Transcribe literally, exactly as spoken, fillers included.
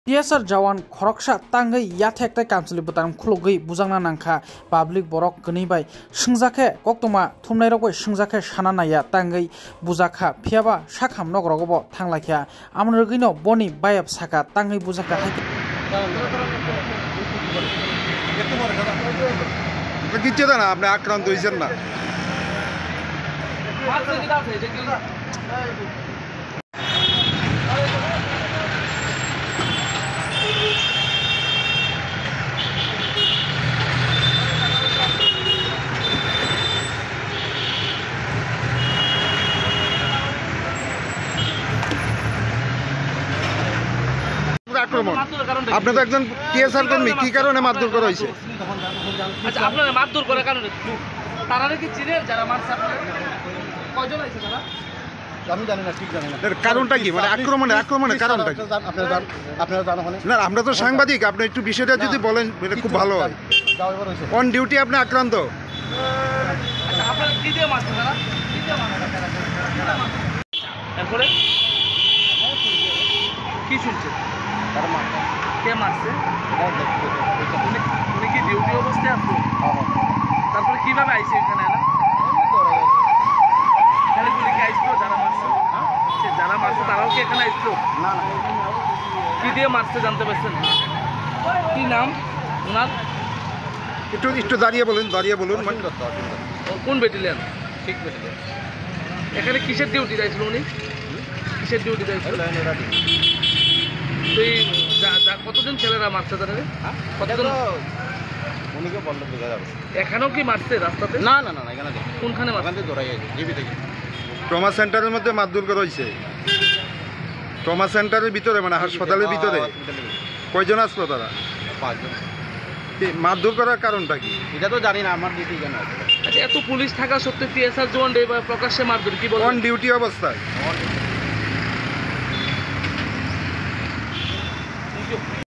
TSR জওয়ান খরকসা তাঙ্গै याथेकtai कामसलि बुतारम खुलगै बुजांना नांखा पाब्लिक borok गनिबाय संजाखे कक्तमा थुमनाय रगै संजाखे साना नाया तांगै बुजाखा फियाबा साखाम नगरगबो थांलाखिया आमरगैनो बनि बायब साका तांगै बुजाखा हाइके কিচ্ছু না আপনি আক্রান্ত হয়েছেন না আক্রমণ আপনি তো একজন টিএসআর কর্মী কি কারণে মারধর করা হয়েছে? আচ্ছা আপনারা মারধর করার কারণে তারা কি চিনেন যারা মারছে আপনারা কয়জন আইছে তারা? আমি জানি না ঠিক জানি না এর কারণটা কি মানে আক্রমণের আক্রমণের কারণটা কি আপনারা জানেন আপনারা জানেন না আমরা তো সাংবাদিক আপনি একটু বিষয়টা যদি বলেন এটা খুব ভালো হয় অন ডিউটি আপনি আক্রান্ত আচ্ছা আপনারা কি দিয়ে মারছে তারা কি দিয়ে মারছে তারপরে কি শুনছে তারা মারছে কে মারছে উনি কি ডিউটি অবস্থায় আছে তারপরে কিভাবে আইছে এখানে না তাহলে গুলি কি আইছিল যারা মারছে সে যারা মারছে তারাও কি এখানে আইছিল না না কি দিয়ে মারছে জানতে পারছেন কি নাম ওনার একটু একটু দাঁড়িয়ে বলুন দাঁড়িয়ে বলুন কোন ব্যাটালিয়ন ঠিক ব্যাটালিয়ন এখানে কিসের ডিউটি যাইছিল উনি কিসের ডিউটি যাইছিল তুই কতজন ছেলেরা মারছে তাদের কতজন উনিকে বললে বোঝা যাবে এখানেও কি মারছে রাস্তাতে না না না এখানে কোনখানে মারছে ধরাই আছে জিবি থেকে ট্রমা সেন্টারের মধ্যে মারধর করা হয়েছে ট্রমা সেন্টারের ভিতরে মানে হাসপাতালের ভিতরে কয়জন আসলো তারা? পাঁচজন। মারধর করার কারণটা কি এটা তো জানি না আমার ডিউটি জানা আছে। আচ্ছা এত পুলিশ থাকা সত্ত্বেও টিএসআর জওয়ান প্রকাশ্যে মারধর কি বলেন? অন ডিউটি অবস্থায়